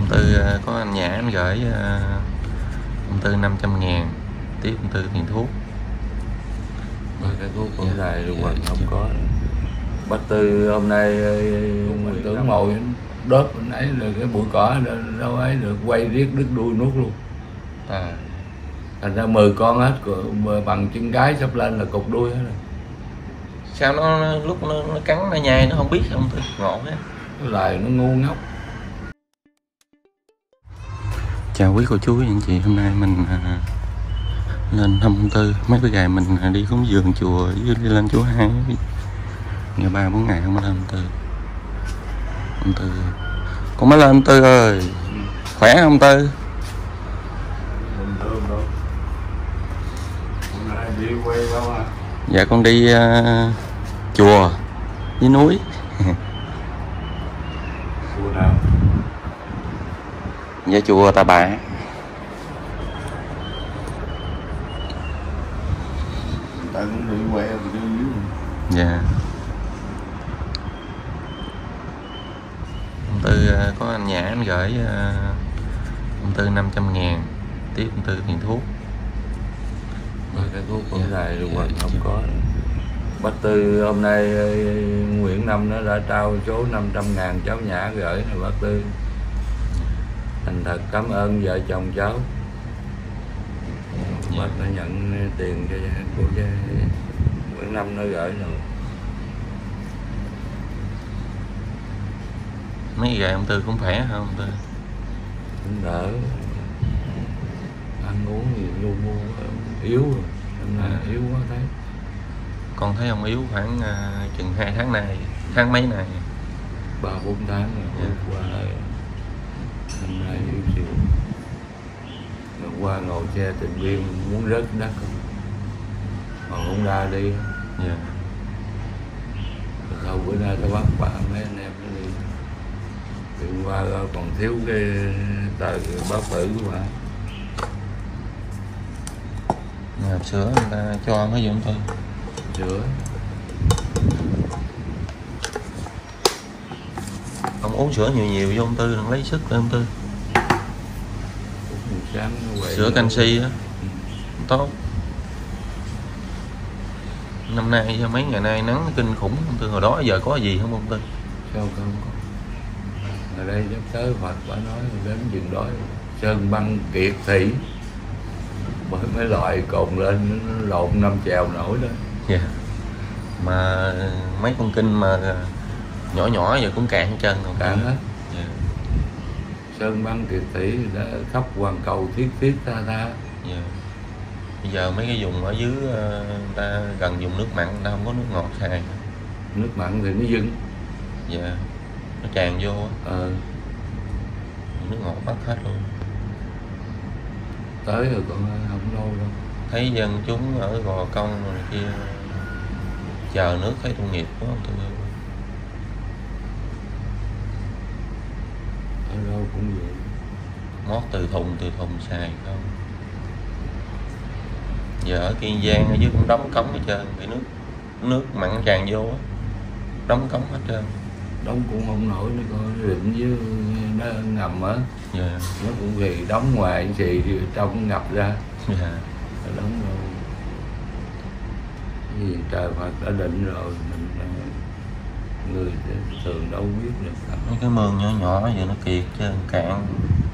Ông Tư có anh Nhã anh gửi ông Tư 500.000 tiếp ông Tư tiền thuốc. Cái thuốc cũng dài rồi quần không có. Bác Tư hôm nay mình tưởng ngồi đớp nãy là cái bụi cỏ đâu ấy được quay riết đứt đuôi nuốt luôn. Thành ra 10 con hết bằng chân gái sắp lên là cục đuôi hết rồi. Sao nó lúc nó cắn nó nhai nó không biết ông Tư ngộ á. Cái lời nó ngu ngốc. Chào quý cô chú anh chị, hôm nay mình lên thăm ông Tư. Mấy bữa ngày mình đi cúng dường chùa với đi lên chùa Hai, ngày 3-4 ngày không có lên ông Tư. Ông Tư con mới lên ông Tư ơi. Khỏe không ông Tư? Bình thường đâu. Hôm nay đi quay đâu à? Dạ con đi chùa với núi. Chùa nào? Dạ chùa Tà Bạ. Người ta cũng đi quay ở dưới dưới. Dạ. Ông Tư có anh Nhã anh gửi ông Tư 500.000 tiếp ông Tư tiền thuốc. Cái thuốc cũng dài rồi quần không có. Bác Tư hôm nay Nguyễn Năm nó đã trao số 500.000 cháu Nhã gửi này bác Tư. Thành thật cảm ơn vợ chồng cháu. Bác đã nhận tiền cho cô Nguyễn Năm nó gửi rồi. Mấy ngày ông Tư cũng khỏe không ông Tư? Cũng đỡ. Ăn uống gì lu bu yếu rồi. Hôm nay yếu quá thấy. Con thấy ông yếu khoảng chừng 2 tháng này, tháng mấy này? 3-4 tháng rồi. Qua hôm nay yếu xíu. Rồi qua ngồi xe Tịnh Biên muốn rớt đất không? Còn không ra đi. Dạ. Rồi sau bữa nay tao bắt bà mấy anh em nó đi. Thì hôm qua còn thiếu cái tờ báo tử của bà. Hộp sữa người ta cho cái gì ông Tư? Sữa. Ông uống sữa nhiều vô ông Tư, đừng lấy sức để ông Tư. Sáng Sữa canxi á, tốt. Năm nay mấy ngày nay nắng kinh khủng ông Tư, hồi đó giờ có gì không ông Tư? Sao không có? Ở đây sắp tới Phật bà nói đến chừng đó sơn băng kiệt thủy. Bởi mấy loại cồn lên nó lộn 5 chèo nổi đó. Dạ. Mà mấy con kinh mà nhỏ giờ cũng cạn hết trơn rồi. Cạn hết. Dạ. Sơn băng kiệt thủy đã khắp hoàn cầu thiết tha. Dạ. Bây giờ mấy cái vùng ở dưới ta gần dùng nước mặn, ta không có nước ngọt xài. Nước mặn thì nó dưng. Dạ. Nó tràn vô á. Nước ngọt bắt hết luôn. Tới rồi còn không lâu đâu. Thấy dân chúng ở Gò Công rồi kia chờ nước thấy công nghiệp quá không Tư? Ở đâu cũng vậy. Mót từ thùng xài không. Giờ ở Kiên Giang ở dưới cũng đóng cống hết trơn, cái nước mặn tràn vô á, đóng cống hết trơn. Đóng cũng không nổi nữa coi, định với nó ngầm á. Dạ. Nó cũng vì đóng ngoài xì trong ngập ra. Dạ. Nó đóng rồi. Cái gì trời Phật đã định rồi, mình người thường đâu biết được. Mấy cái mương nhỏ giờ nó kiệt trơn, cạn.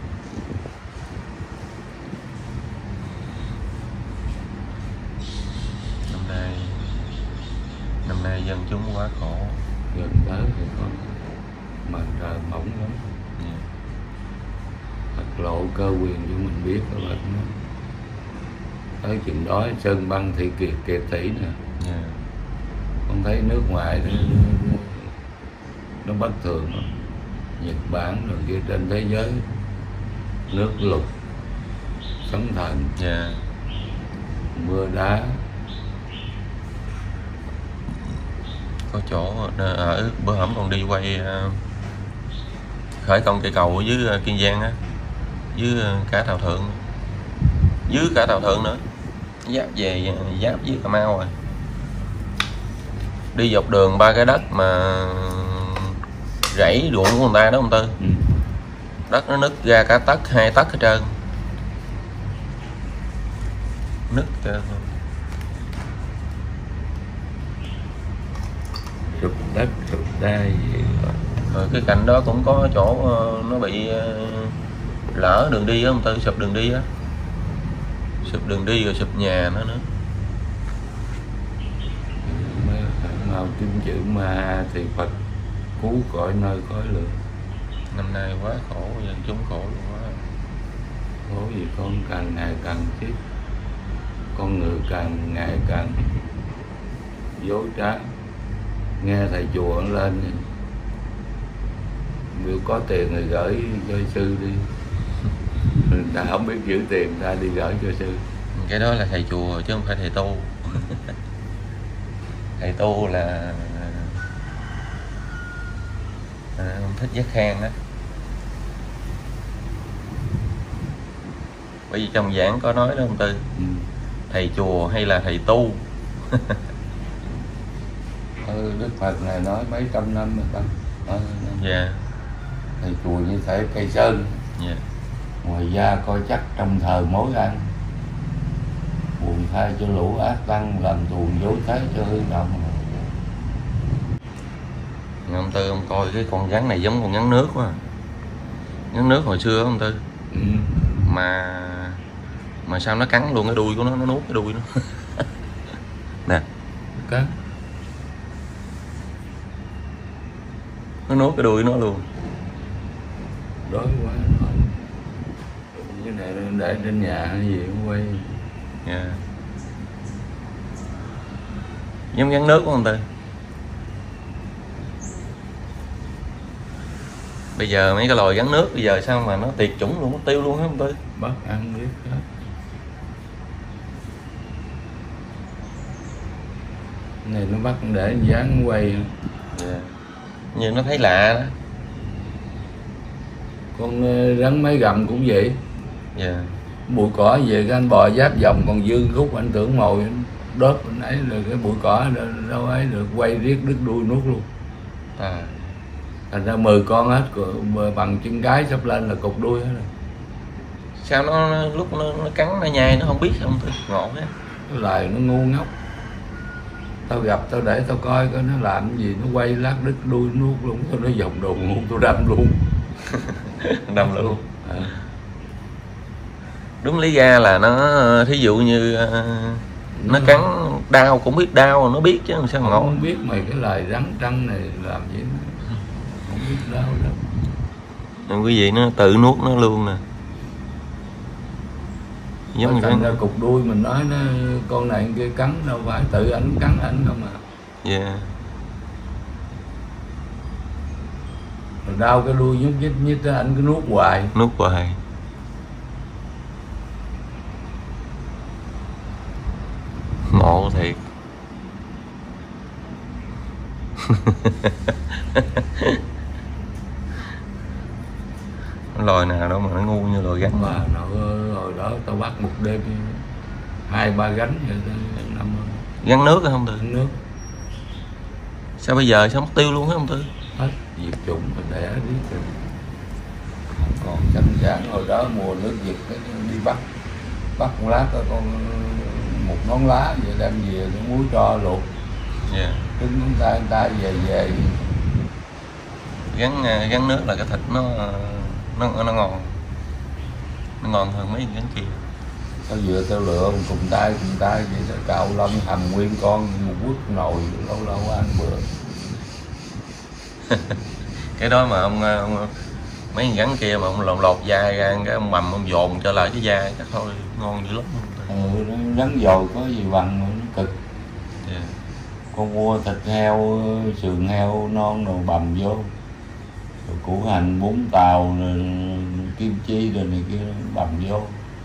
Năm nay dân chúng quá khổ. Gần tới thì con mà trời mỏng lắm. Yeah. Thật lộ cơ quyền cho mình biết các bạn. Tới chừng đó sơn băng thì kiệt thủy nè. Yeah. Con thấy nước ngoài nó bất thường lắm. Nhật Bản rồi kia trên thế giới nước lụt, sóng thần. Yeah. Mưa đá. Có chỗ ở bữa hổm còn đi quay khởi công cây cầu ở dưới Kiên Giang á, dưới cả Tàu Thượng, dưới cả Tàu Thượng nữa, giáp với Cà Mau rồi. Đi dọc đường 3 cái đất mà rẫy ruộng của người ta đó ông Tư. Đất nó nứt ra cả tấc 2 tấc hết trơn, nứt sụp đất sụp đai gì rồi cái cạnh đó cũng có chỗ nó bị lỡ đường đi á ông Tư, sụp đường đi á, sụp đường đi rồi sụp nhà nó nữa. màu kim chữ Ma thì Phật cứu cõi nơi khói lửa. Năm nay quá khổ, dân chúng khổ luôn quá. Khổ vì con càng ngày càng chết, con người càng ngày càng dối trá. Nghe thầy chùa lên nếu có tiền thì gửi cho sư đi, người ta không biết giữ tiền ta đi gửi cho sư. Cái đó là thầy chùa chứ không phải thầy tu. Thầy tu là ông Thích Giác Khang á. Bởi vì trong giảng có nói đó ông Tư, thầy chùa hay là thầy tu. Đức Phật này nói mấy trăm năm rồi ta. Dạ. Thầy chùa như thể cây sơn, Dạ. ngoài da coi chắc trong thờ mối ăn, buồn thay cho lũ ác tăng, làm tuồng dối thế cho hư động. Ông Tư ông coi cái con rắn này giống con rắn nước quá. Rắn nước hồi xưa ông Tư. Mà sao nó cắn luôn cái đuôi của nó nuốt cái đuôi nó. Nè, Cắn. nó nuốt cái đuôi nó luôn. Đói quá thôi. Cái này để trên nhà hay gì cũng quay. Yeah. Giống rắn nước của ông Tư. Bây giờ mấy cái loài rắn nước bây giờ sao mà nó tuyệt chủng luôn, nó tiêu luôn hả ông Tư? Bắt ăn biết hết. Này nó bắt để dán quay. Yeah. Như nó thấy lạ đó. Con rắn mấy gầm cũng vậy. Yeah. Bụi cỏ về cái anh bò giáp vòng còn dư khúc anh tưởng mồi đớp anh ấy rồi cái bụi cỏ đâu ấy được quay riết đứt đuôi nuốt luôn. Thành ra 10 con hết bằng chân gái sắp lên là cục đuôi hết rồi. Sao nó lúc nó cắn nó nhai nó không biết không Tư? Ngộ á. Cái loài nó ngu ngốc. Tao gặp tao để tao coi coi nó làm cái gì, nó quay lát đứt đuôi nuốt luôn, tao nó vòng đùng luôn, tao đâm luôn. Đâm luôn. Đúng lý ra là nó thí dụ như nó cắn đau cũng biết đau, nó biết chứ sao ngộ. Không biết mày cái loài rắn trăng này làm gì không biết đau đâu. Nên quý vị nó tự nuốt nó luôn nè. Giống như thành ra cục đuôi mình nói nó con này kia cắn đâu phải tự ảnh cắn ảnh không à. Yeah. Rồi đau cái đuôi nhúc nhích đó, anh cứ nuốt hoài. Nuốt hoài. Ngộ thiệt. Loài nào đâu mà nó ngu như loài rắn. Mà hồi đó tao bắt một đêm 2-3 gánh vậy năm. Rắn nước không Tư? Rắn nước. Sao bây giờ sao mất tiêu luôn hả ông Tư? Hết diệt chủng mà đẻ đi rồi. Còn chăm giảng hồi đó mùa nước Việt đi bắt một lát con một nón lá vậy đem về nó muối cho luộc. Yeah. Trứng ngón tay về. Rắn nước là cái thịt nó ngon. Nó ngon hơn mấy rắn kia. Tao vừa tao lựa cùng tay vậy tao cạo lông hầm nguyên con một quất nồi lâu ăn bữa. Cái đó mà ông mấy con rắn kia mà ông lột da ra cái ông mầm ông dồn trở lại cái da chắc thôi ngon dữ lắm. Rắn dồi có gì bằng mà nó cực. Yeah. Con mua thịt heo, sườn heo non rồi bằm vô, rồi củ hành, bún tàu, rồi kim chi rồi này kia bằm vô.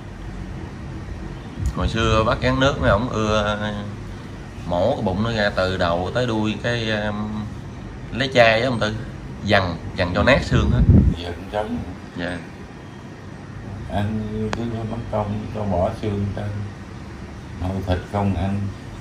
Hồi xưa bắt rắn nước mấy ổng ưa mổ cái bụng nó ra từ đầu tới đuôi cái lấy chai á ông Tư, dằn cho nát xương hết. Giận trống. Dạ. Ăn cứ mất công cho bỏ xương trên, nồi thịt không ăn.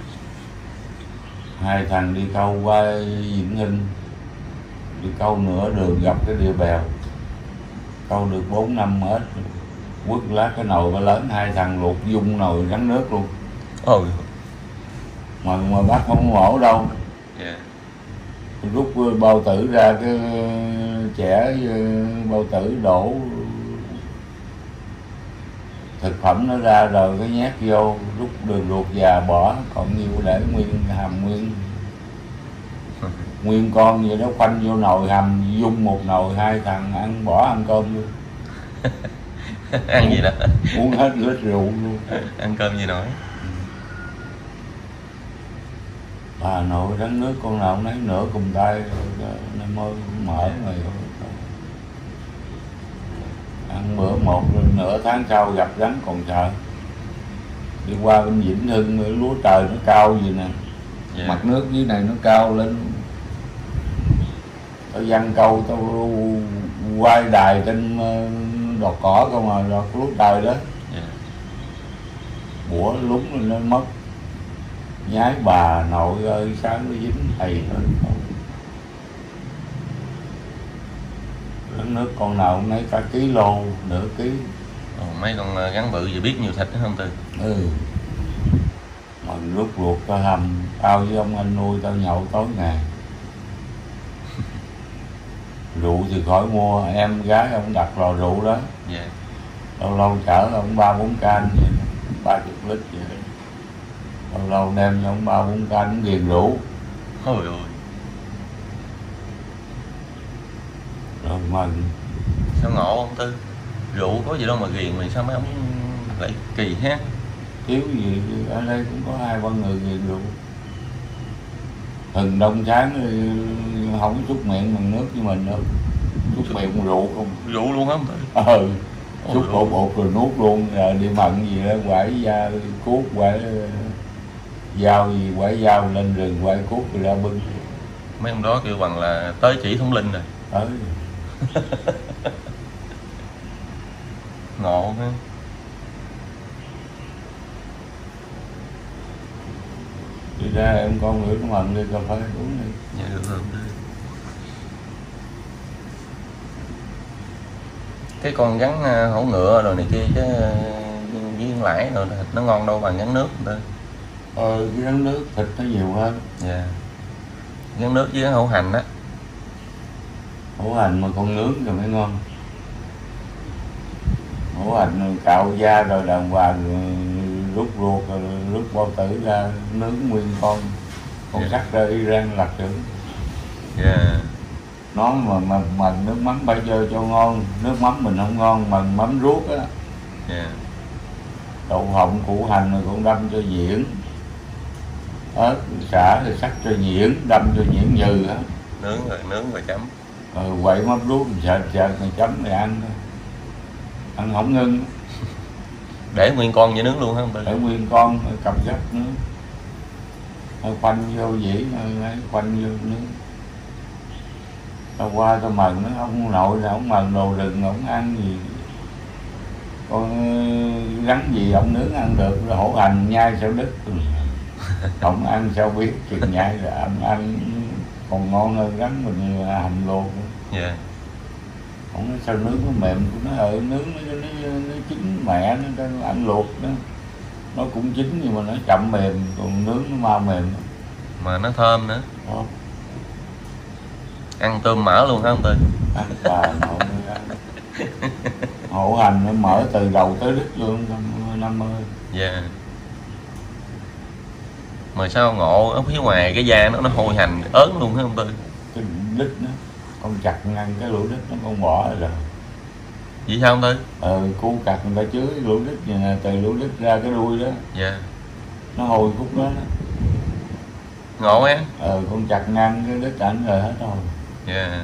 Hai thằng đi câu qua Vĩnh Hưng, đi câu nửa đường gặp cái đĩa bèo, câu được 4-5 mét, quất lát cái nồi ba lớn, 2 thằng luộc dung nồi rắn nước luôn. Ôi. Mà bắt không mổ đâu. Dạ. Rút bao tử ra, cái chẻ bao tử đổ thực phẩm nó ra rồi cái nhét vô, rút đường ruột già bỏ, còn nhiều để nguyên hầm nguyên con vậy đó, khoanh vô nồi hầm dung một nồi, 2 thằng ăn bỏ ăn cơm luôn. Ăn gì đó, Uống hết lít rượu luôn. ăn cơm gì nổi. Bà nội rắn nước con nào cũng lấy nửa cùng tay, nó mới mở mày. Ăn bữa một rồi nửa tháng sau gặp rắn còn sợ. Đi qua bên Vĩnh Hưng, lúa trời nó cao gì nè. Dạ. Mặt nước dưới này nó cao lên. Tao văn câu tao quay đài trên đọt cỏ không mà đọt lúa trời đó. Dạ. Bủa lúng lên nó mất. Nhái bà nội ơi, sáng nó dính thầy hơn không. Rắn nước con nào cũng lấy cả ký lô, nửa ký. Ồ, mấy con rắn bự gì biết nhiều thịt đó không Tư? Mà lúc luộc tao hầm, tao với ông anh nuôi tao nhậu tối ngày. Rượu thì khỏi mua, em gái ông đặt lò rượu đó. Dạ. Lâu lâu chở ông 3-4 can vậy, 30 lít vậy. Lâu lâu đem cho ông 3-4 can ghiền rượu. Ôi ôi. Rồi mừng. Sao ngộ không Tư? Rượu có gì đâu mà ghiền, mà sao mấy ông lại kỳ ha? Thiếu gì ở đây cũng có 2-3 người ghiền rượu. Thường đông sáng không có xúc miệng bằng nước với mình đâu, xúc miệng bằng rượu không. Rượu luôn hả Tư? Xúc bột rồi nuốt luôn, rồi đi mận gì đó, quải da cuốc, quải dao gì, quải dao lên rừng quải cuốc rồi ra bưng. Mấy ông đó kêu bằng là tới chỉ thông linh rồi. Tới. Ngộ ha. Đi ra em con gửi nó mần đi cà phê uống đi. Dạ được rồi. Cái con rắn hổ ngựa rồi này kia chứ với con lãi rồi thịt nó ngon đâu bằng rắn nước Tư. Cái rắn nước thịt nó nhiều hơn. Dạ. Rắn nước với rắn hổ hành á. Hổ hành mà con nướng rồi mới ngon. Hổ hành cạo da rồi đàng hoàng, rút ruột rồi rút bao tử ra, nướng nguyên con sắt ra Iran lặt được. Dạ. Nó mà nước mắm bây giờ cho ngon, nước mắm mình không ngon, bằng mắm ruốc á. Dạ. Đậu phộng củ hành rồi cũng đâm cho diễn, ớt xả rồi sắc cho nhuyễn, đâm cho nhuyễn nhừ á. Nướng rồi chấm. Quậy mắm ruốc sệt rồi chấm rồi ăn thôi. Ăn không ngưng. Để nguyên con vậy nướng luôn hả không Tư? Để nguyên con cầm gấp nướng. Khoanh vô dĩ, khoanh vô nướng. Tao qua tao mần nó, ông nội là ông mần đồ rừng, ông ăn gì con rắn gì ông nướng ăn được, rồi hổ hành nhai sao đứt. Ông ăn sao biết, chừng nhai rồi ông ăn còn ngon hơn rắn mình hành luôn. Dạ. Ông nói sao nướng nó mềm, nó nướng nó chín mẹ nó ăn luộc đó, nó cũng chín nhưng mà nó chậm mềm, còn nướng nó mau mềm. Mà nó thơm nữa. Đó. Ăn tôm mỡ luôn hả không Tư? Ăn bà nội ăn. Hổ hành nó mở từ đầu tới đít luôn, 50. Dạ. Mà sao ngộ ở phía ngoài cái da nó hôi hành ớn luôn hả không Tư? Cái đít nó con chặt ngăn cái lỗ đít nó con bỏ rồi. Vậy sao không Tư? Cu cặt người ta chứa lỗ đít vậy nè, từ lỗ đít ra cái đuôi đó. Dạ. Nó hôi khúc đó. Ngộ á. Con chặt ngăn cái đít ảnh rồi hết rồi. Dạ.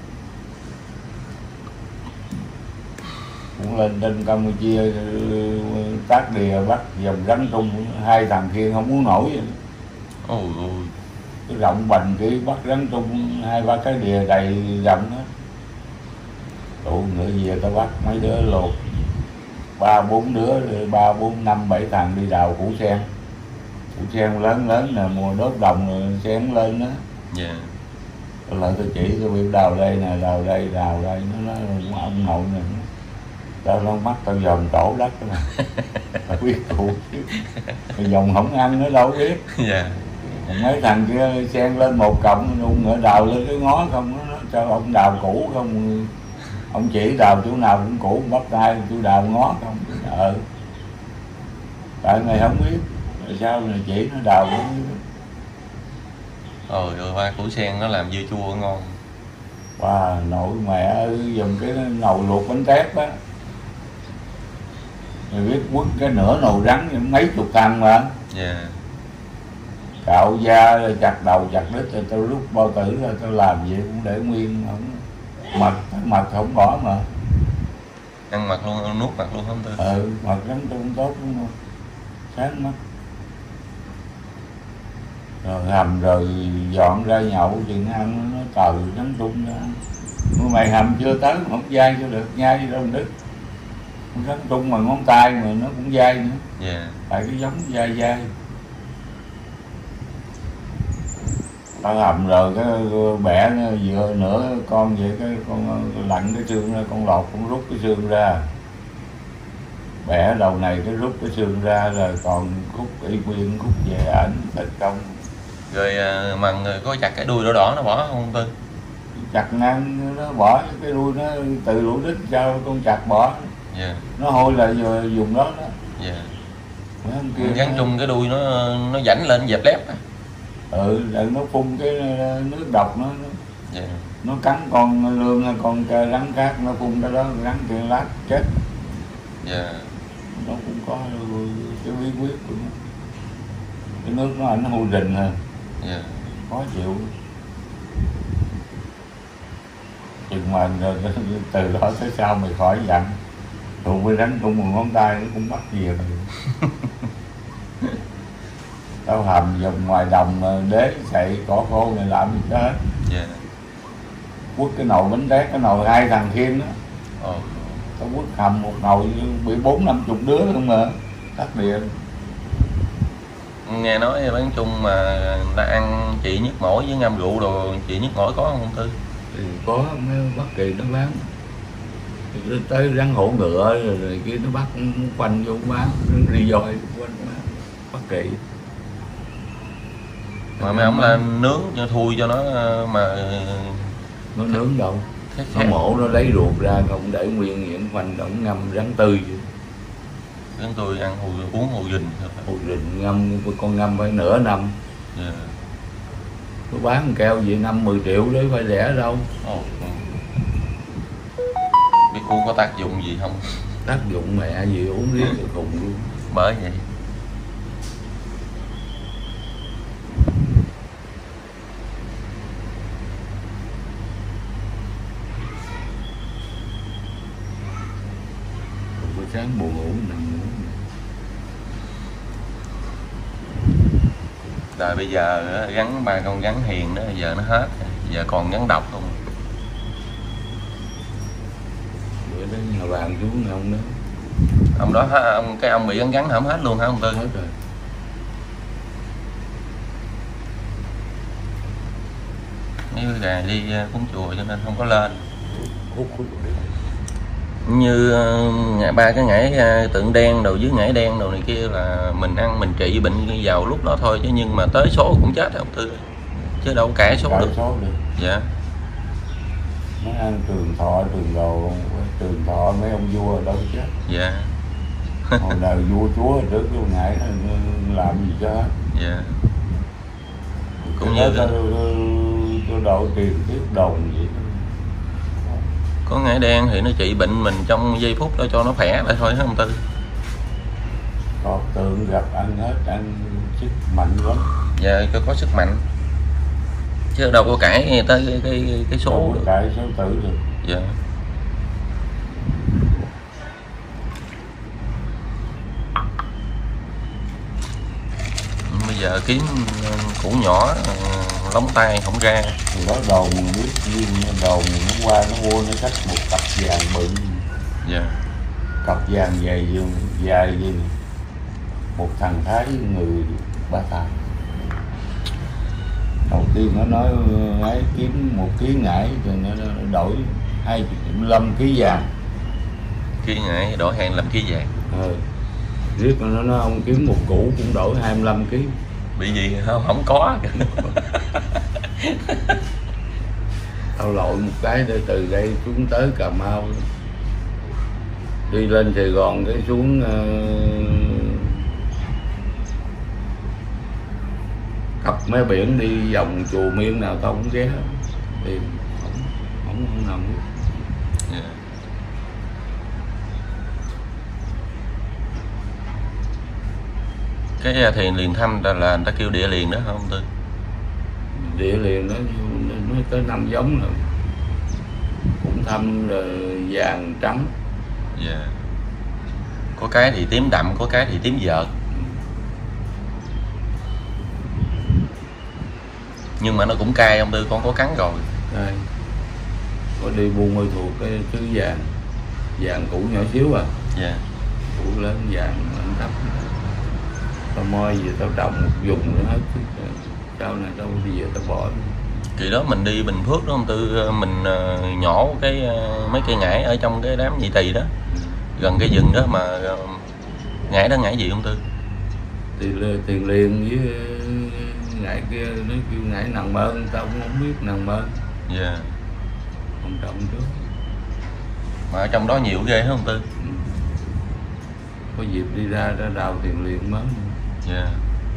Cũng lên trên Campuchia tác đìa bắt dòng rắn trung, 2 thằng kia không muốn nổi vậy. Ôi ôi. Cái rộng bành kia bắt rắn trung 2-3 cái đìa đầy rộng đó. Tụ nữa về tao bắt mấy đứa lột 3-4 đứa, 3-4-5-7 thằng đi đào củ sen. Củ sen lớn lớn nè, mùa đốt đồng rồi sen lên đó. Dạ. Lại tôi chỉ tôi biết đào đây nè, đào đây nó nói ông nội này tao nó mắt tao dòm tổ đất đó mà tao biết thuộc chứ dòng không ăn nữa đâu biết. Dạ. Mấy thằng kia xen lên một cọng luôn nữa đào lên cái ngó không, nó cho ông đào cũ không, ông chỉ đào chỗ nào cũng cũ bắp tay tôi đào ngó không. Tại mày không biết tại sao mày chỉ nó đào cũng. Ôi ba củ sen nó làm dưa chua ngon. Wow, nội mẹ ơi, dùng cái nồi luộc bánh tét á, mày biết quất cái nửa nồi rắn mấy chục thằng mà. Dạ. Cạo da rồi chặt đầu chặt đít rồi tao rút bao tử rồi tao làm gì cũng để nguyên, không mật không bỏ mà. Ăn mật luôn, nuốt mật luôn không Tư? Mật lắm tôi cũng tốt đúng không, sáng mắt. Rồi hầm rồi dọn ra nhậu chừng ăn nó tờ trắng tung ra. Mày hầm chưa tới không dai cho được, nhai đâu đứt. Trắng tung mà ngón tay mà nó cũng dai nữa. Dạ. Tại cái giống dai. Tao hầm rồi cái bẻ nó vừa nửa con vậy, cái con lặn cái xương ra, con lọt cũng rút cái xương ra, bẻ đầu này cái rút cái xương ra rồi còn khúc y quyên khúc về ảnh thịt công. Rồi mà người có chặt cái đuôi đỏ đỏ nó bỏ không Tư? Chặt ngang nó bỏ cái đuôi nó từ lũ đít cho con chặt bỏ. Dạ. Nó hôi là vừa dùng đó đó. Dạ. Gắn chung cái đuôi nó dảnh lên dẹp lép. Rồi nó phun cái nước độc nó. Dạ. Nó cắn con lương hay con rắn khác nó phun cái đó, rắn kia lát chết. Dạ. Nó cũng có cái bí quyết của nó. Cái nước nó ảnh hôi rình hơn. Dạ. Khó chịu. Chừng mà từ đó tới sau mày khỏi dặn tụi với rắn tung một ngón tay nó cũng bắt về rồi. Tao hầm dòng ngoài đồng đế sậy cỏ khô này làm gì hết. Dạ. Quất cái nồi bánh tét, cái nồi 2 thằng Khiêm đó. Tao quất hầm một nồi bị 40-50 đứa luôn mà tắt điện. Nghe nói bán chung mà người ta ăn trị nhức mỏi với ngâm rượu đồ, trị nhức mỏi có không Tư? Thì có, mấy Bắc Kỳ nó bán. Thì tới rắn hổ ngựa rồi kia nó bắt quanh vô bán, nó đi voi quanh bán Bắc Kỳ. Mà mấy ông là nướng cho thui cho nó mà. Nó nướng đâu, nó mổ nó lấy ruột ra không để nguyên vậy, quanh ổng ngâm rắn tươi. Rắn tươi ăn uống hồ rình. Hồ rình ngâm, con ngâm phải nửa năm. Yeah. Nó bán keo gì 5-10 triệu đấy, phải rẻ đâu. Biết uống có tác dụng gì không? Tác dụng mẹ gì uống riết rồi cùng luôn. Bởi vậy. Buổi sáng buồn ngủ nằm ngủ. Rồi bây giờ gắn 3 con gắn hiền đó, giờ nó hết, giờ còn gắn độc không? Bữa đó nhà bạn chú ông đó. Ông đó ông bị gắn hỏng hết luôn hả ông Tư? Hết rồi. Mấy gà đi cúng chùa cho nên không có lên. Hút Như ba cái ngải tượng đen đồ với ngải đen đồ này kia là mình ăn mình trị bệnh vào lúc đó thôi, chứ nhưng mà tới số cũng chết ông Tư, chứ đâu cả số được. Dạ. Nó ăn trường thọ trường đồ, trường thọ mấy ông vua đâu chết. Dạ. Hồi nào vua chúa trước lúc ngải làm gì cho hết. Dạ. Cũng như tôi đậu tiền tiết đồng vậy. Có ngải đen thì nó trị bệnh mình trong giây phút đó cho nó khỏe lại thôi hả ông Tư? Có tượng gặp ăn hết, ăn sức mạnh lắm. Dạ, có sức mạnh. Chứ đâu có cãi tới cái số đâu được. Cãi số tử được. Dạ. Bây giờ kiếm củ nhỏ lóng tay không ra. Thì đó đồn mình biết gì, đồn nó qua nó mua nó cắt một cặp vàng bự. Dạ. Cặp vàng dài gì một thằng Thái người 3 tháng. đầu tiên nó nói ấy kiếm 1 ký ngải thì nó đổi 25 ký vàng. Ký ngải đổi 25 ký vàng. Riết nó nói ông kiếm 1 củ cũng đổi 25 ký. Bị gì không có. Tao lội một cái để từ đây xuống tới Cà Mau, đi lên Sài Gòn cái xuống cặp mé biển, đi vòng chùa Miên nào tao cũng ghé tìm, không nào biết. Yeah. Cái thiền liền thăm là người ta kêu địa liền đó không Tư? Địa liền nó tới 5 giống rồi, cũng thăm rồi vàng trắng. Yeah. Có cái thì tím đậm, có cái thì tím vợt. Nhưng mà nó cũng cay ông Tư, con có cắn rồi. Đây. Có đi buôn môi thuộc cái thứ vàng củ nhỏ xíu à. Yeah. Củ lớn vàng anh thấp. Tao moi về tao trồng một vùng nữa hết. Sau này tao bây giờ tao bỏ. Kỳ đó mình đi Bình Phước đó ông Tư, mình nhổ cái mấy cây ngải ở trong cái đám nhị tỳ đó, gần cái rừng đó mà ngải đó ngải gì ông Tư? Tiền liền với ngải kia nó kêu ngải nàng mơn, tao cũng không biết nàng mơn. Yeah. Không trồng trước. Mà ở trong đó nhiều ghê hả ông Tư? Có dịp đi ra đào tiền liền mới. Yeah.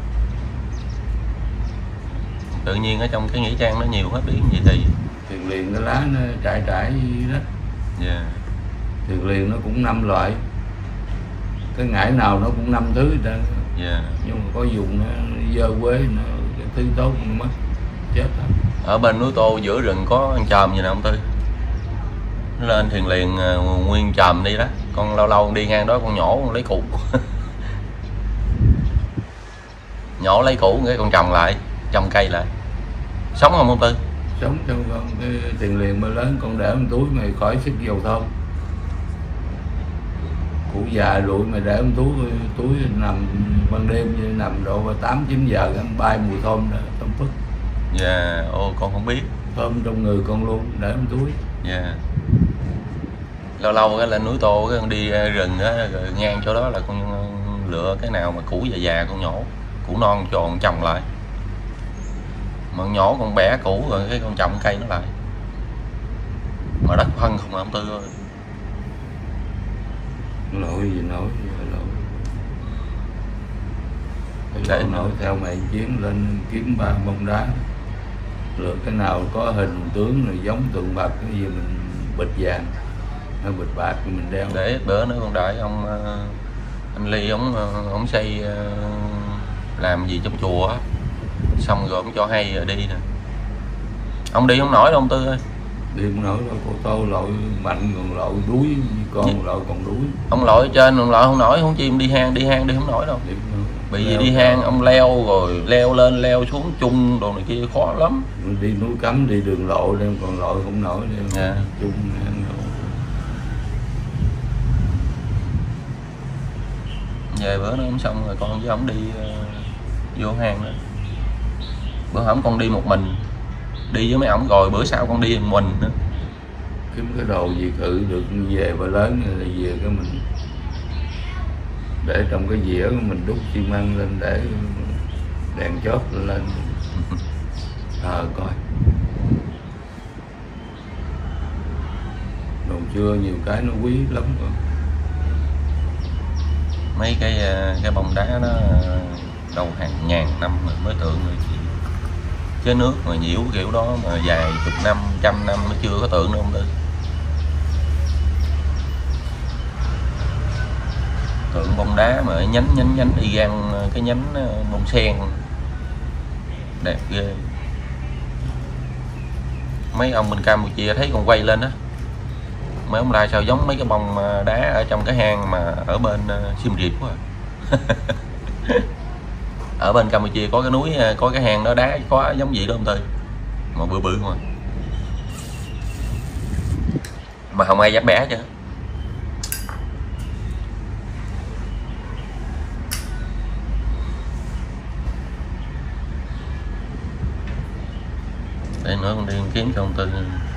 Tự nhiên ở trong cái nghĩa trang nó nhiều hết biển gì thì tiền liền cái lá nó trải đó. Yeah. Tiền liền nó cũng 5 loại, cái ngải nào nó cũng 5 thứ đó. Yeah. Nhưng mà có dùng nó dơ quế, nó cái thứ tốt nó mất chết đó. Ở bên núi Tô giữa rừng có ăn chòm gì nè ông Tư, nó lên thiền liền nguyên chòm đi đó, con lâu lâu đi ngang đó con nhổ con lấy củ nhổ lấy củ cái con trồng lại, trồng cây lại. Sống không ông Tư? Sống trong con cái tiền liền mà lớn, con để một túi mày khỏi xích dầu thơm. Củ già rụi mày để một túi nằm ban đêm nằm độ 8-9 giờ ăn bay mùi thơm đó, thơm phức. Dạ, ô con không biết. Thơm trong người con luôn, để một túi. Dạ. Lâu lâu cái lên núi Tô cái con đi rừng á, rồi ngang chỗ đó là con lựa cái nào mà củ già già con nhổ, củ non tròn trồng lại. Mà nhổ con bẻ củ rồi cái con trồng cây nó lại. Mà đất phân không ông Tư ơi. Lội gì nổi, Để nổi theo mày chiến lên kiếm 3 bông đá, lựa cái nào có hình tướng rồi giống tượng Phật cái gì mình bịch vàng hay bịch bạc thì mình đeo. Để bữa nữa con đợi ông anh Ly ông xây làm gì trong chùa á, xong rồi ông cho hay rồi đi nè. Ông đi không nổi đâu ông Tư ơi. Đi không nổi đâu, cô Tô lội mạnh còn lội đuối, con lội còn đuối. Ông lội trên ông lội không nổi, không chi ông đi hang đi không nổi đâu. Bị gì đi hang ông leo rồi leo lên leo xuống chung đồ này kia khó lắm. Đi núi Cấm đi đường lộ đem còn lội không nổi đem. Yeah. Chung về bữa nó không xong rồi con với ông đi vô hang đó. Bữa hổm con đi một mình, đi với mấy ổng rồi bữa sau con đi một mình nữa. Kiếm cái đồ gì cự được về Bà Lớn rồi về cái mình để trong cái dĩa mình đút xi măng lên để đèn chớp lên coi. Đồ xưa nhiều cái nó quý lắm rồi. Mấy cái bông đá nó đâu hàng ngàn năm rồi mới tượng rồi chị. Chứ nước mà nhiễu kiểu đó mà vài chục năm, 100 năm nó chưa có tượng đâu ông Tư. Tượng bông đá mà nhánh y gan cái nhánh bông sen đẹp ghê. Mấy ông bên Campuchia thấy con quay lên á, mấy ông lai sao giống mấy cái bông đá ở trong cái hang mà ở bên Siem Reap quá. Ở bên Campuchia có cái núi, có cái hang đó đá có giống vậy đó ông Tư, mà bự bự mà không ai dám bẻ chứ. nữa con đi kiếm cho ông Tư.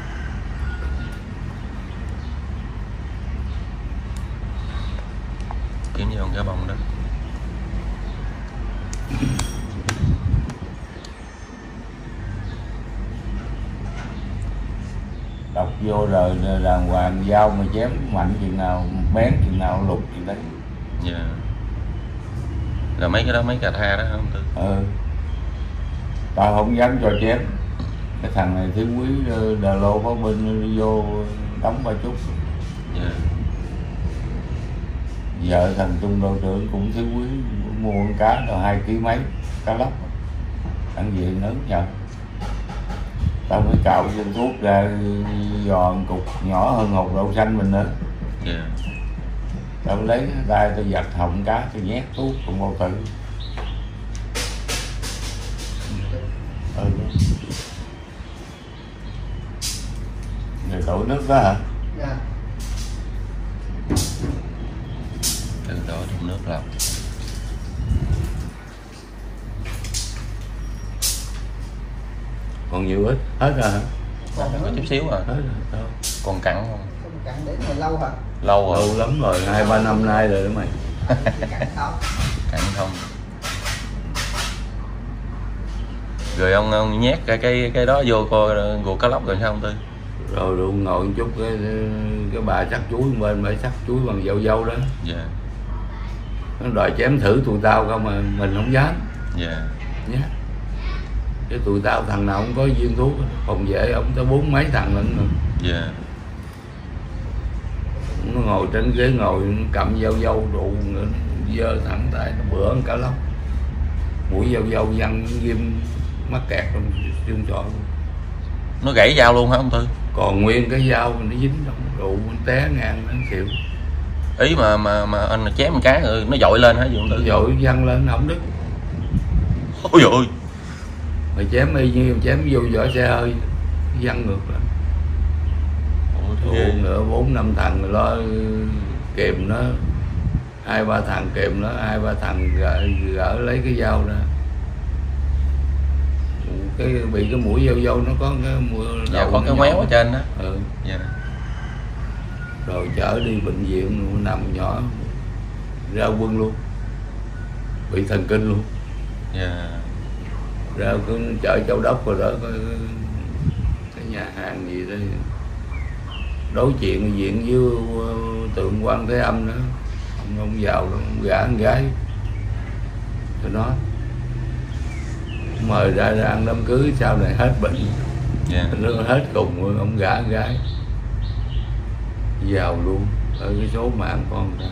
Kiếm vô cái bông đó. Đọc vô rồi đàng hoàng, dao mà chém mạnh chừng nào, bén chừng nào, lục chừng đấy. Dạ. Là mấy cái đó, mấy cà tha đó hả ông Tư? Tao không dám cho chém. Cái thằng này thiếu quý Đà Lô có bên đi vô đóng 3 chút. Dạ. Vợ thằng Trung đội trưởng cũng thiếu quý, mua con cá rồi 2 kg mấy cá lóc, ăn gì lớn nhờ. Tao mới cạo viên thuốc ra, giòn cục nhỏ hơn hột đậu xanh mình nữa. Dạ. Tao lấy tay tao giặt họng cá, tao nhét thuốc cùng bao tử. Rồi đổ nước đó hả? Dạ. Từ đó trong nước lọc. Còn nhiều ít, hết rồi hả? Còn có chút xíu à. Hết rồi. Còn cặn không? Không cặn đến này lâu hả? Lâu rồi. Lâu lắm rồi, 2-3 năm nay rồi đó mày. Cặn không? Cặn không? Rồi ông nhét cái đó vô coi ruột cá lóc rồi sao ông Tư? Rồi luôn ngồi một chút cái bà sắc chuối bên, bà sắc chuối bằng dâu dâu đó. Dạ. Nó đòi chém thử tụi tao không mà mình không dám. Dạ. Nhé. Chứ tụi tao thằng nào cũng có viên thuốc, phòng vệ ông tới 4 mấy thằng lận rồi. Dạ. Nó ngồi trên ghế ngồi, nó cầm dâu dâu rượu, giơ thẳng tay, nó bữa cả lóc. Mũi dâu dâu văng ghim mắc kẹt trong xương tròn. Nó gãy dao luôn hả ông Tư? Còn nguyên cái dao nó dính trong rượu, nó té ngang nó xỉu. Ý mà anh chém một cái rồi nó dội lên hả gì ông Tư? Dội văng lên không đứt. Ôi dồi ôi. Mày chém y như chém vô vỏ xe hơi, văng ngược lại. Ủa nữa 4-5 thằng rồi lo kìm nó, 2-3 thằng kìm nó, 2-3 thằng gỡ lấy cái dao ra. Cái bị cái mũi dâu dâu nó có cái mũi Dạ, có cái méo ở trên đó. Dạ. Rồi chở đi bệnh viện, nằm nhỏ ra quân luôn, bị thần kinh luôn. Dạ. Ra cứ chợ Châu Đốc rồi đó, cái nhà hàng gì đây đối chuyện diện với tượng Quan Thế Âm nữa. Ông vào đó, ông gả con gái cho nó mời ra ăn đám cưới, sau này hết bệnh. Dạ. Nó hết cùng rồi, ông gả con gái vào luôn ở cái số mạng con ta.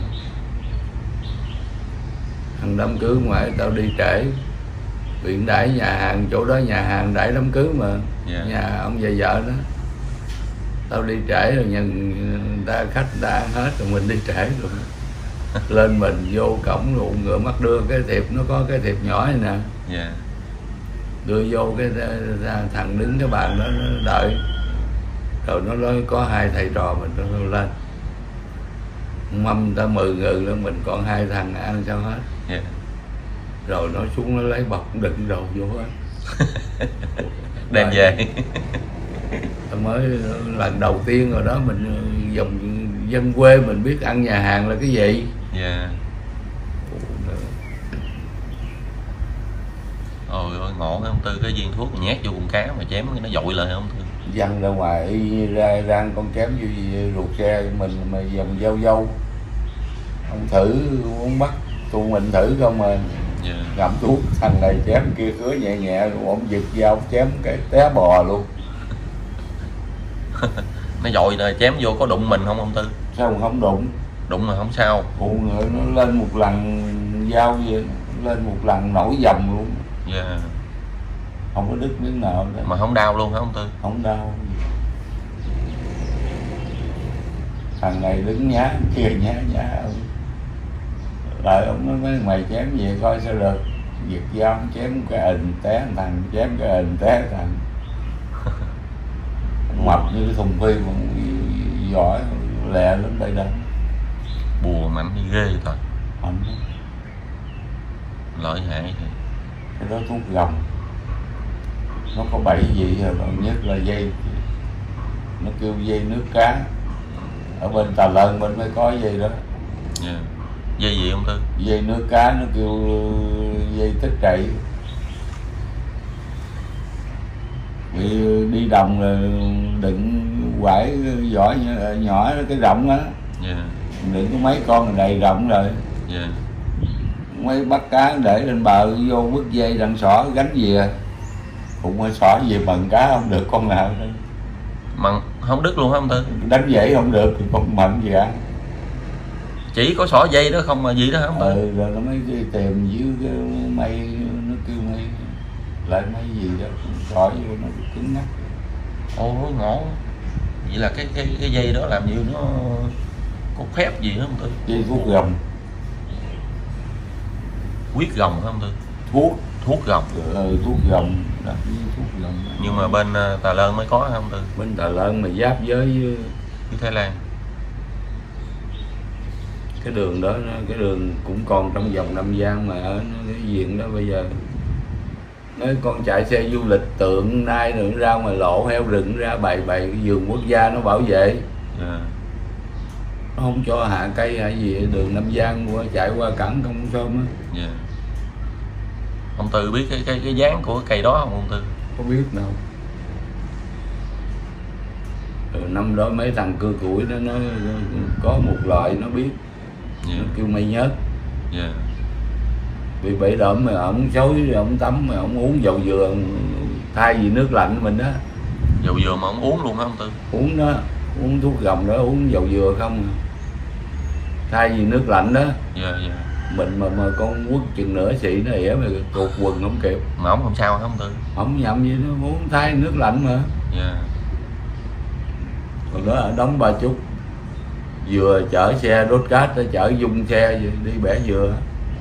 Ăn đám cưới ngoài tao đi trễ, viện đãi nhà hàng, chỗ đó nhà hàng đãi đám cưới mà. Yeah. Nhà ông già vợ đó, tao đi trễ rồi, người ta khách đã ăn hết rồi, mình đi trễ rồi. Lên mình vô cổng rồi ngựa mắt đưa cái thiệp, nó có cái thiệp nhỏ này nè. Yeah. Đưa vô cái thằng đứng cái bàn đó nó đợi, rồi nó nói có 2 thầy trò mình, nó lên mâm ta 10 người nữa, mình còn 2 thằng ăn sao hết. Yeah. Rồi nó xuống nó lấy bọc đựng đồ vô hết. Đem về. Mới lần đầu tiên rồi đó, mình dòng dân quê mình biết ăn nhà hàng là cái gì. Dạ. Ôi ôi ngộ cái ông Tư, cái viên thuốc nhét vô con cá mà chém cái nó dội lại không Tư? Văng ra ngoài y ra răng con chém vô ruột xe mình mà dòng dâu dâu. Ông thử muốn bắt tụi mình thử không mà. Yeah. Ngậm thuốc, thằng này chém kia khứa nhẹ nhẹ rồi ông giật dao ông chém cái té bò luôn. Nó dội rồi chém vô có đụng mình không ông Tư? Sao không đụng? Đụng mà không sao. Phụ người nó lên một lần dao vậy, lên một lần nổi dòng luôn. Dạ. Yeah. Không có đứt miếng nào đó. Mà không đau luôn hả ông Tư? Không đau. Thằng này đứng nhá kia nhá ông. Lại ông nói mày chém về coi sao được. Giật dao chém cái ình té thằng, chém cái ình té thằng. Mập như cái thùng phi mà giỏi lẹ lắm đây đó. Bùa mạnh đi ghê thôi. Mạnh. Lợi hại thì. Cái đó thuốc gầm. nó có 7 vị rồi, nhất là dây, nó kêu dây nước cá. Ở bên Tà Lơn bên mới có dây đó. Dạ. Dây gì ông Tư? Dây nước cá nó kêu dây tích trậy. Vì đi đồng là đựng quải vỏ nhỏ cái rộng á. Dạ. Đựng có mấy con là đầy rộng rồi. Dạ. Mấy bắt cá để lên bờ vô bứt dây đằng xỏ gánh về. Cũng ở xỏ về mần cá không được con nào nữa. Mặn không đứt luôn hả ông Tư? Đánh dãy không được thì con mận gì ăn. Chỉ có xỏ dây đó không mà gì đó hả ông Tư? Rồi nó mới đi tìm dưới cái mây, nó kêu mây lại mấy gì đó xỏ vô nó cứng ngắc. Ồ ngộ. Vậy là cái dây đó làm như nó có phép gì hả ông Tư? Dây thuốc gồng. Huyết gồng hả ông Tư? Thuốc gồng. Thuốc gồng, đặt với thuốc gồng. Nhưng mà bên Tà Lơn mới có hả ông Tư? Bên Tà Lơn mà giáp với Thái Lan. cái đường đó, cái đường cũng còn trong vòng Nam Giang mà ở cái diện đó bây giờ nói con chạy xe du lịch tượng nay nữa ra ngoài lộ heo rừng ra bày cái vườn quốc gia nó bảo vệ. Dạ. Nó không cho hạ cây hay gì đường Nam Giang qua chạy qua cẳng Công Sôm á. Dạ. Ông Tư biết cái dáng của cái cây đó không ông Tư? Có biết đâu. Năm đó mấy thằng cưa củi đó nó có một loại nó biết. Dạ. Nó kêu mây nhớt. Dạ. Vì bể đỡm mà ổng xối ổng tắm mà ổng uống dầu dừa thay vì nước lạnh mình đó. Dầu dừa mà ông uống luôn hả ông Tư? Uống đó, uống thuốc gồng đó, uống dầu dừa không thay vì nước lạnh đó. Dạ. Dạ. Mình mà con quất chừng nửa xị nó ỉa mà cột quần không kịp. Mà ông không sao hả ông Tư? Ổng nhậm gì nó uống thay nước lạnh mà. Dạ. Còn đó ở Đống Ba Chúc vừa chở xe đốt cát tới chở dung xe đi bẻ dừa.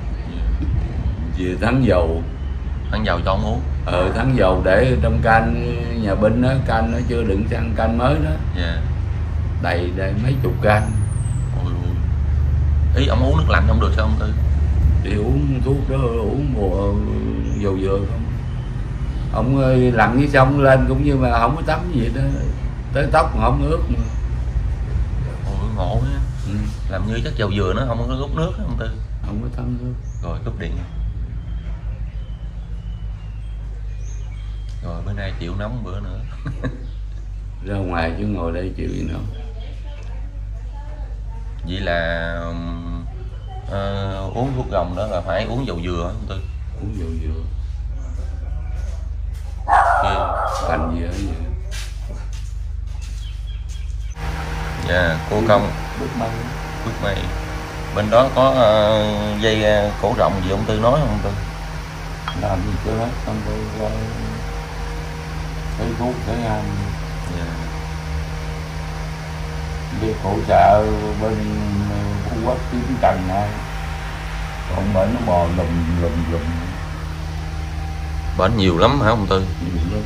Về thắng dầu. Thắng dầu cho ông uống. Thắng dầu để trong can nhà binh đó, can nó chưa đựng xăng can mới đó. Dạ. Đầy mấy chục can. Ôi. Ý ông uống nước lạnh không được sao ông Tư? Đi uống thuốc đó uống mùa dầu dừa không. Ông lặn dưới sông lên cũng như mà không có tắm gì đó, tới tóc mà không ướt mà. Ôi ngộ á. Ừ. Làm như chắc dầu dừa nó không có rút nước hả ông Tư? Không có tắm nước. Rồi cúp điện. Rồi bữa nay chịu nóng bữa nữa. Ra ngoài chứ ngồi đây chịu gì nữa. Vậy là uống thuốc gồng đó là phải uống dầu dừa hả ông Tư? Uống dầu dừa. Cành gì ở vậy. Dạ, cô công Bước mây. bước mây. Bên đó có dây cổ rộng gì ông Tư nói không ông Tư? Làm gì chưa hết, không có thấy thuốc thấy ăn. Dạ. Đi hỗ trợ bên Phú Quốc kiếm cành này. Còn bệnh nó bò lùm. Bệnh nhiều lắm hả ông Tư? Nhiều lắm.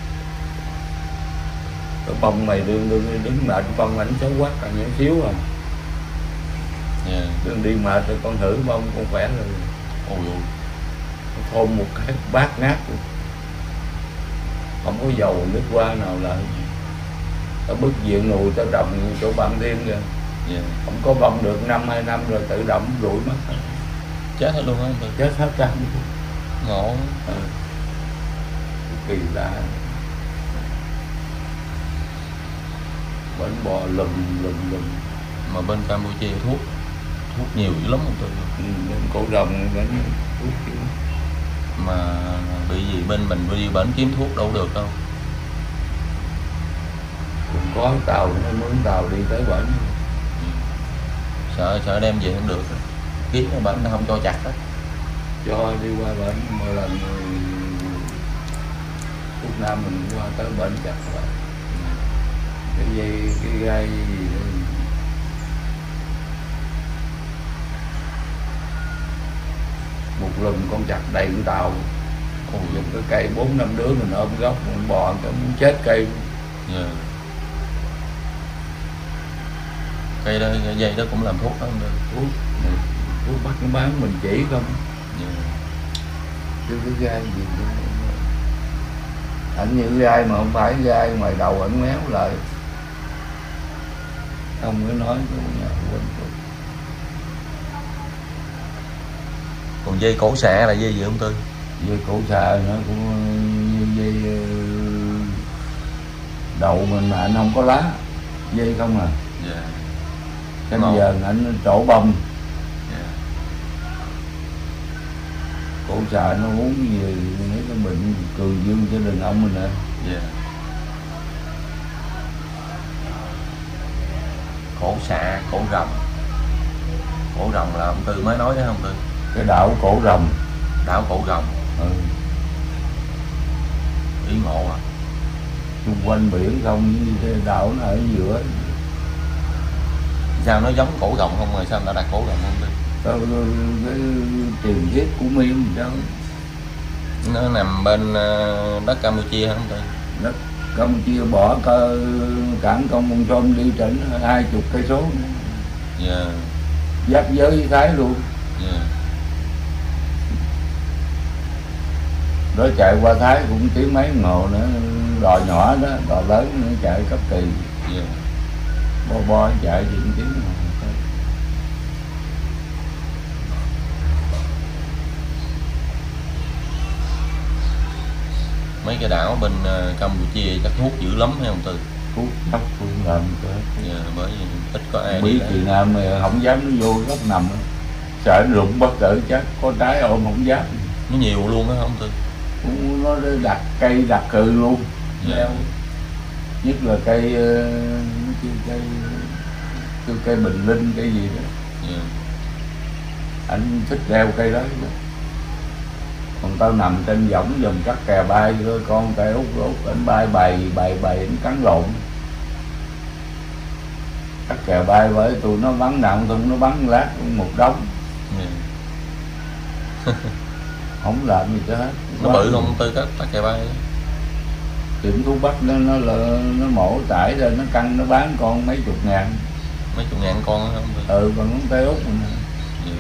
Cái bông mày đứng mệt bông ảnh xấu quá càng nhỏ xíu à. Dạ. Đừng đi mệt rồi con thử bông con khỏe rồi. Ôi ôi. Thôn một cái bát ngát luôn. Không có dầu nước qua nào lại. Tao bứt diện nùi tao trồng chỗ Bạn Thiên kìa. Dạ. Không có bông được 1-2 năm rồi tự động rụi mất. Chết hết luôn hả ông Tư? Chết hết trắng. Ngộ. Kỳ lạ. Bệnh bò lùm. Mà bên Campuchia thuốc nhiều dữ lắm ông Tư. Bên cổ rồng vẫn thuốc kiểu. Mà bị gì bên mình đi bển kiếm thuốc đâu được đâu. Cũng có tàu nó mướn tàu đi tới bển. Sợ đem về không được. Kiếm ở bển nó không cho chặt á. Cho đi qua bển một lần Quốc Nam mình qua tới bển chặt lại. Cái dây cái gai gì đó. Một lần con chặt đầy con tàu. Dùng cái cây 4-5 đứa mình ôm gốc mình bò cái muốn chết cây. Dạ. Cây đó, cái dây đó cũng làm thuốc đó không Tư? Thuốc bắt nó bán mình chỉ không. Dạ. Chứ cái gai gì đó. ảnh như gai mà không phải gai, ngoài đầu ảnh méo lại, không có nói cũng nhà quên rồi. Còn dây cổ xạ là dây gì ông Tư? Dây cổ xạ nó cũng như dây đậu mình mà anh không có lá, dây không à. Dạ. Cái giờ anh trổ bông. Dạ. Cổ xạ nó uống gì mấy cái bệnh cường dương cho đàn ông mình nè. Dạ. Cổ xạ, cổ rồng. Cổ rồng là ông Tư mới nói đấy không Tư? Cái đảo cổ rồng. Đảo cổ rồng. Ừ. Ý ngộ à. Xung quanh biển không, cái đảo nó ở giữa. Sao nó giống cổ rồng không rồi sao người ta đặt cổ rồng không Tư? Cái truyền thuyết của Miên sao? Nó nằm bên đất Campuchia hả ông Tư? Đất Campuchia bỏ cảng Công Mông Trôm đi trển 20 cây số nữa. Dạ. Giáp giới với Thái luôn. Dạ. Đó chạy qua Thái cũng tiếng mấy đồng hồ nữa, đò nhỏ đó, đò lớn nữa chạy cấp kỳ. Dạ. Bo chạy thì cũng tiếng đồng hồ. Mấy cái đảo bên Campuchia chắc hút dữ lắm hay không Tư? Hút khắp phương làm cho Dạ, bởi vì ít có ai Mỹ đi Kỳ Nam mà không dám nó vô góc nằm đó. Sợ nó rụng bất tử chắc có trái ôm không dám. nó nhiều luôn á không Tư? Nó đặt cây đặt cừ luôn. Dạ. Leo. Nhất là cây cây bình linh cây gì đó. Dạ. Anh thích leo cây đó. Còn tao nằm trên võng dòng cắt kè bay thôi, con cây út anh bay bày anh cắn lộn. Cắt kè bay với tụi nó bắn nặng, tụi nó bắn lát một đống. Dạ. Không làm gì cho hết. Nó bự không Tư cắt kè bay? Tiệm thuốc bắc nó mổ tải ra nó căng nó bán con mấy chục ngàn. Mấy chục ngàn con không Tư? Ừ, còn con cây út mình. Dạ.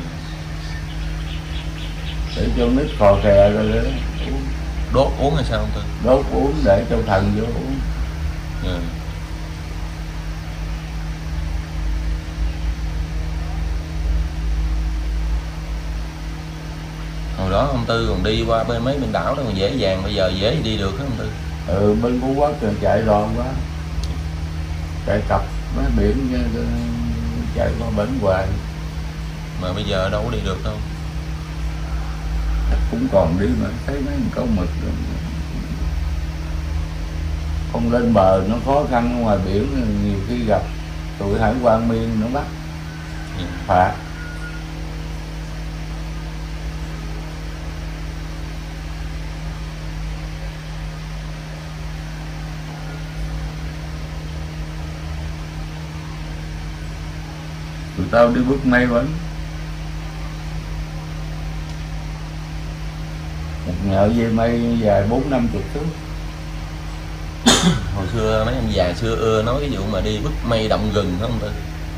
Để cho nít khò khè rồi đó. Đốt uống hay sao không Tư? Đốt uống để cho thần vô uống. Dạ. Hồi đó ông Tư còn đi qua bên mấy bên đảo đó còn dễ dàng, bây giờ dễ đi được hả ông Tư? Ừ, bên Phú Quốc rồi chạy đòn quá, chạy cặp mấy biển chạy qua bển hoài. Mà bây giờ đâu có đi được đâu. Cũng còn đi mà thấy mấy con mực rồi. Không lên bờ nó khó khăn, ở ngoài biển nhiều khi gặp tụi hải quan Miên nó bắt. Dạ. Phạt. Tụi tao đi bước may vẫn một nhợ dây mây dài 40-50 thước. Hồi xưa mấy anh già xưa ưa nói cái vụ mà đi bứt mây động rừng phải không Tư?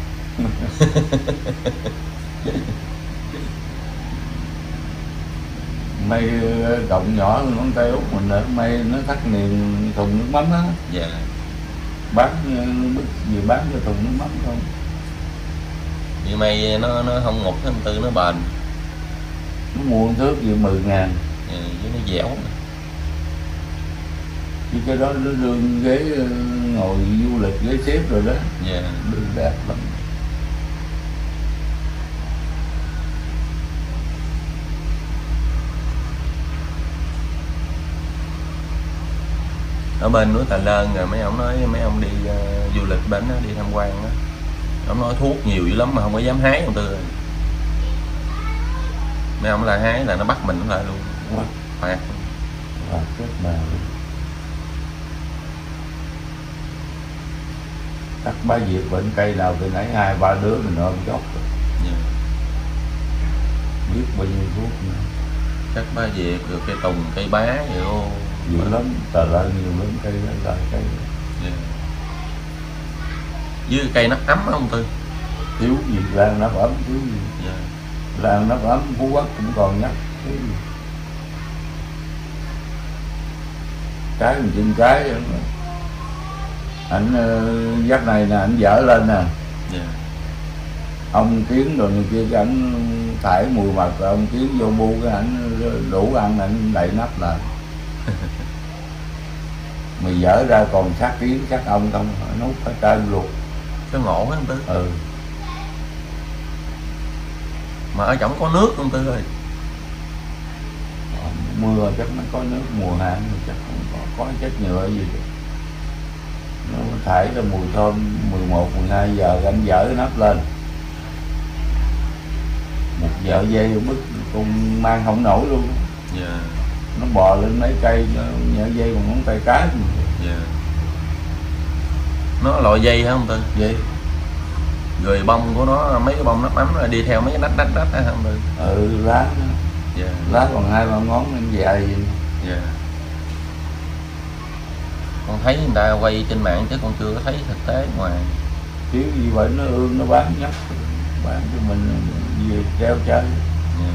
Mây cộng nhỏ hơn ngón tay út mình nữa, mây nó thắt niền thùng nước mắm á. Dạ. Bán bứt gì bán cho thùng nước mắm không? Vì mây nó không ngục anh Tư, nó bền. Nó mua thước gì 10.000. Dạ, với nó dẻo. Chứ cái đó nó đương ghế ngồi du lịch ghế xếp rồi đó. Dạ. Đương đẹp lắm. Ở bên núi Tà Lơn rồi mấy ông nói mấy ông đi du lịch bên đó, đi tham quan đó, ông nói thuốc nhiều dữ lắm mà không có dám hái ông Tư. Mấy ông là hái là nó bắt mình lại luôn. Phạt. Chết bà luôn. Cắt bá Việt bệnh cây nào từ nãy 2-3 đứa mình ôm chốc rồi. Yeah. Biết bao nhiêu thuốc nữa. Cắt bá Việt rồi cây tùng, cây bá vậy ô. Nhiều lắm, Tà Lơn nhiều lắm, cây đó là cây đó. Yeah. Với cây nắp ấm không Tư? Thiếu gì lan nắp ấm, thiếu gì. Yeah. Lan nắp ấm Phú Quốc cũng còn nhắc. cái mình trên cái ảnh dắt này nè, ảnh dở lên nè. Dạ. Ông Kiến rồi người kia cái ảnh thải mùi mật, rồi ông Kiến vô bu cái ảnh đủ ăn, ảnh đậy nắp lại. Mày dở ra còn sát Kiến sát ông không, nút hết trơn luôn. Cái ngộ quá ông Tư. Ừ. Mà ở trong có nước ông Tư ơi. Mưa chắc nó có nước, mùa hạn chắc không có chất nhựa gì đó. Nó thải ra mùi thơm. 11, 12 giờ anh dở nắp lên, một vợ dây bứt con mang không nổi luôn. Dạ. Nó bò lên mấy cây, nhỡ dây còn ngón tay cái. Dạ. Nó loại dây hả ông Tư? Dây. Rồi bông của nó, mấy cái bông nắp ấm là đi theo mấy cái đách hả ông Tư? Ừ, lá. Dạ. Lá còn 2-3 ngón nó dài vậy. Dạ. Con thấy người ta quay trên mạng chứ con chưa có thấy thực tế ngoài. Thiếu gì vậy nó ương nó bán nhắc, bán cho mình về treo chơi. Dạ.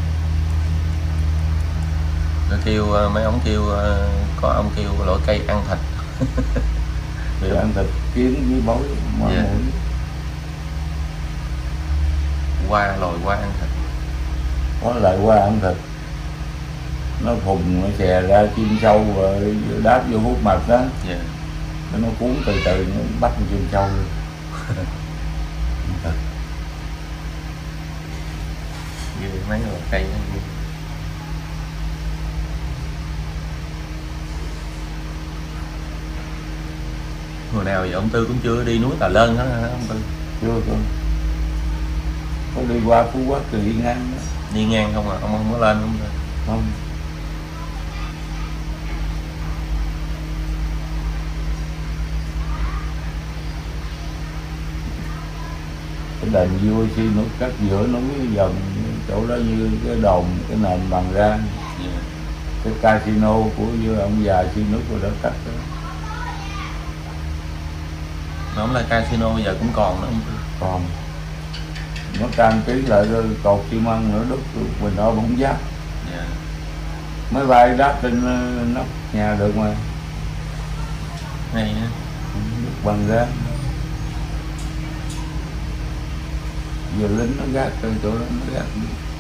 Rồi kêu mấy ông kêu có ông kêu loại cây ăn thịt. Thì ăn thịt kiến với bối mà Dạ. mũi. Loài ăn thịt. Có lại qua ăn thịt, nó phùng nó xè ra chim sâu rồi đáp vô hút mật đó. Dạ. Nó cuốn từ từ nó bắt con chim sâu luôn. Ghê mấy loại cây đó. Hồi nào vậy ông Tư cũng chưa đi núi Tà Lên hết hả ông Tư? Chưa. Có đi qua Phú Quốc thì đi ngang đó. Đi ngang không à, ông không có lên không? Không. Cái đền vua si nó cắt giữa núi dần, chỗ đó như cái đồn, cái nền bằng ra. Yeah. Cái casino của ông già si nước của đó cắt đó. Nó là casino giờ cũng còn đó ông Tư. Còn nó trang trí lại rồi cột xi măng nữa, đúc mình đó bóng giáp. Yeah. Máy bay đáp trên nóc nhà được mà. Hay á. Bằng ra. Giờ lính nó gác trên chỗ đó, nó gác.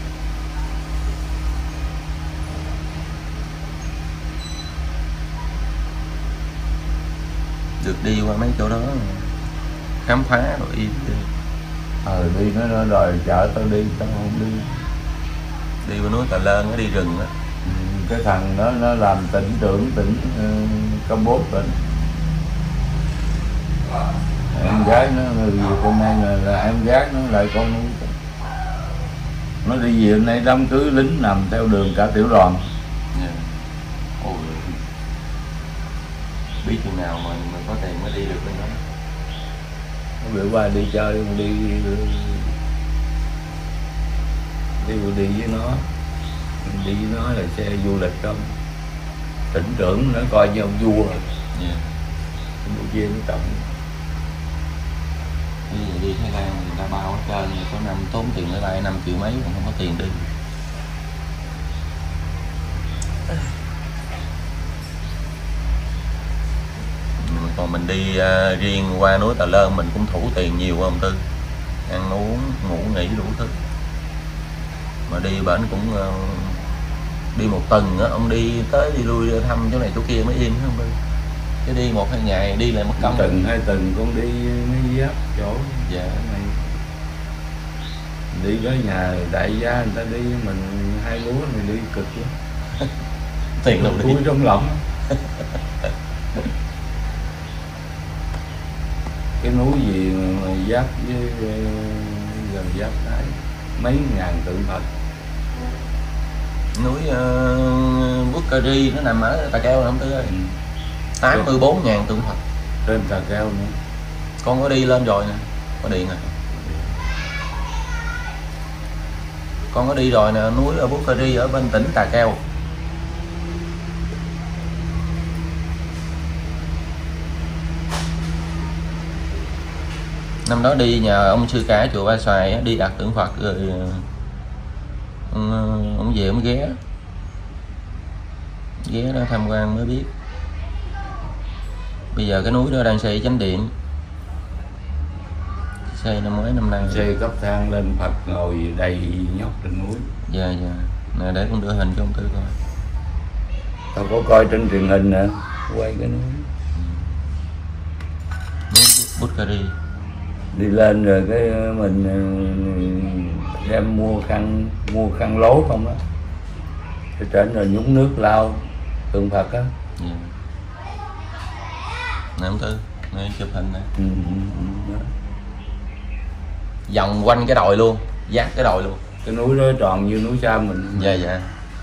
Được đi qua mấy chỗ đó khám phá rồi đi. Đi nó đòi chở tao đi, tao không đi. Đi qua núi Tà Lên, nó đi rừng á. Cái thằng đó nó làm tỉnh trưởng tỉnh Campuchia. Em gái nó người Việt hôm nay là em gái nó lại con nó đi về nay đám cưới lính nằm theo đường cả tiểu đoàn. Yeah. Ôi, biết chừng nào mà có tiền mới đi được bên đó. Nó bữa qua đi chơi đi với nó, đi với nó là xe du lịch không, tỉnh trưởng nó coi như ông vua rồi. Yeah. Campuchia nó trọng. Ví dụ đi Thái Lan người ta bao hết trơn, có năm tốn tiền máy bay 5 triệu mấy còn không có tiền đi. Còn mình đi riêng qua núi Tà Lên mình cũng thủ tiền nhiều không Tư, ăn uống ngủ nghỉ đủ thứ. Mà đi bển cũng đi một tuần á, ông đi tới đi lui thăm chỗ này chỗ kia mới yên không Tư, chứ đi 1-2 ngày đi lại mất công. Tuần 2 tuần con đi mấy giáp chỗ. Dạ. Này đi tới nhà đại gia người ta đi, mình 2 lúa mình đi cực lắm. Tiền đâu đi. Túi trong lòng. Cái núi gì mà giáp với gần giáp đấy mấy ngàn tượng Phật. Núi Bukhari nó nằm ở Tà Keo không Tư ơi? 84.000 tượng Phật. Trên Tà Keo nữa. Con có đi lên rồi nè, có điện nè. Con có đi rồi nè, núi ở Bukhari ở bên tỉnh Tà Keo. Năm đó đi nhà ông sư cả chùa Ba Xoài đi đặt tượng Phật rồi ông về ông ghé đó tham quan mới biết. Bây giờ cái núi đó đang xây chánh điện, xây năm mấy năm nay. Xây cấp thang lên, Phật ngồi đầy nhóc trên núi. Dạ dạ. Nè để con đưa hình cho ông Tư coi. Tao có coi trên truyền hình nè, quay cái núi. Núi Bukhari. Đi lên rồi cái mình đem mua khăn lố không đó. Cái trên rồi nhúng nước lau tượng Phật á. Dạ. Nè ông Tư, nè chụp hình nè. Đó. Vòng quanh cái đồi luôn, dắt cái đồi luôn. Cái núi đó tròn như núi Sam mình. Dạ dạ.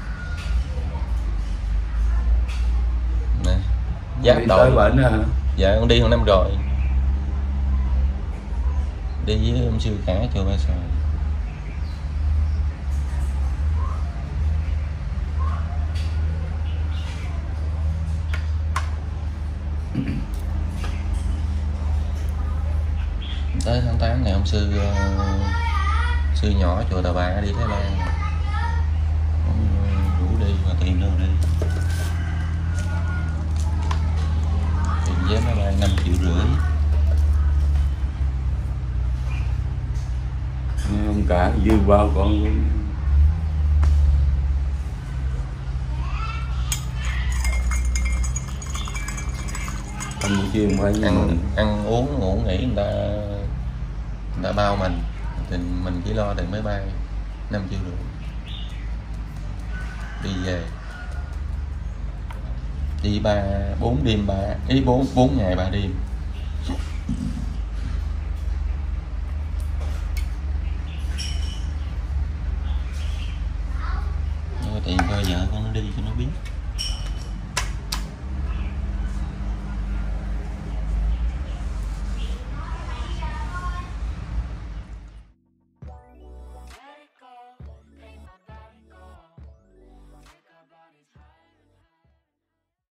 Nè, dắt Đi đồi tới bển hả? Dạ con đi hồi năm rồi. Đi với ông Sư cả Chùa Ba Sài. Tới tháng 8 này ông sư nhỏ chùa Tà Bà đi Thái Lan, ông rủ đi mà tiền đâu đi, tiền vé máy bay 5,5 triệu. Ông cả dư bao con luôn. Campuchia phải ăn uống ngủ nghỉ người ta bao mình mình chỉ lo tiền máy bay 5,5 triệu đi về, đi 4 đêm 4 ngày 3 đêm. Nhưng mà tiền coi vợ con nó đi cho nó biết.